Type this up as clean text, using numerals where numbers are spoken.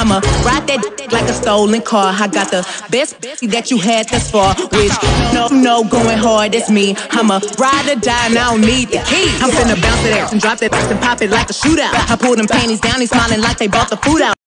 I'ma ride that like a stolen car. I got the best that you had thus far, which no going hard, it's me. I'ma ride or die and I don't need the key. I'm finna bounce that ass and drop that ass and pop it like a shootout. I pull them panties down, they smiling like they bought the food out.